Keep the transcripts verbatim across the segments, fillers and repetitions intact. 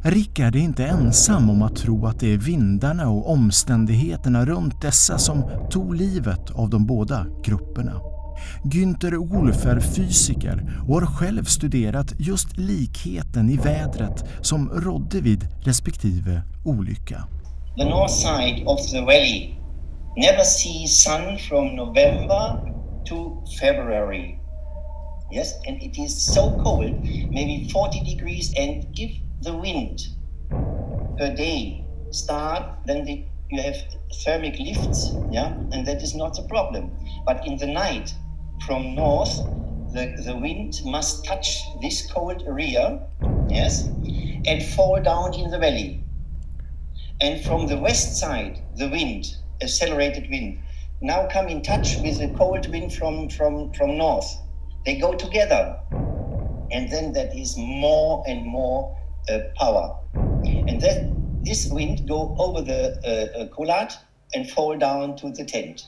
Rickard är inte ensam om att tro att det är vindarna och omständigheterna runt dessa som tog livet av de båda grupperna. Günter Wolf är fysiker och har själv studerat just likheten i vädret som rådde vid respektive olycka. The north side of the valley never see sun from November to February. Yes, and it is so cold, maybe forty degrees, and if the wind per day start, then the, you have thermic lifts, yeah, and that is not a problem. But in the night, from north, the, the wind must touch this cold area, yes, and fall down in the valley. And from the west side, the wind, accelerated wind, now come in touch with the cold wind from, from, from north. They go together, and then that is more and more uh, power. And then this wind go over the uh, uh, collard and fall down to the tent.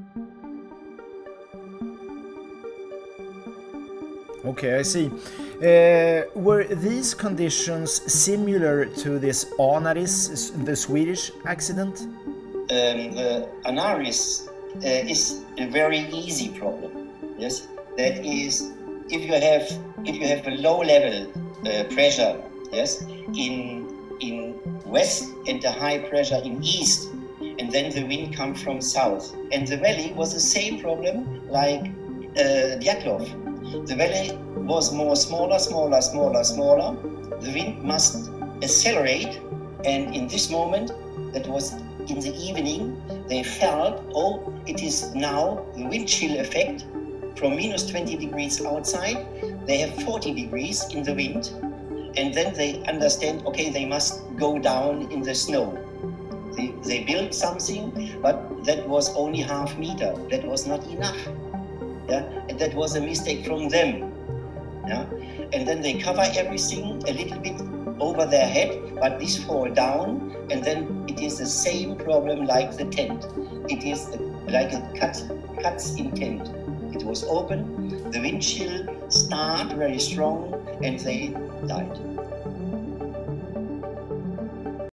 Okay, I see. Uh, were these conditions similar to this Anaris, the Swedish accident? Um, the Anaris uh, is a very easy problem. Yes, that is, if you have if you have a low level uh, pressure, yes, in in west and a high pressure in east, and then the wind comes from south, and the valley was the same problem like uh, Dyatlov. The valley was more smaller, smaller, smaller, smaller. The wind must accelerate, and in this moment, that was in the evening, they felt, oh, it is now the wind chill effect. From minus twenty degrees outside, they have forty degrees in the wind, and then they understand, okay, they must go down in the snow. They, they built something, but that was only half meter. That was not enough. Yeah, and that was a mistake from them. Yeah, and then they cover everything a little bit over their head, but this fall down, and then it is the same problem like the tent. It is like a cut, cuts in tent. It was open, the wind chill start very strong, and they died.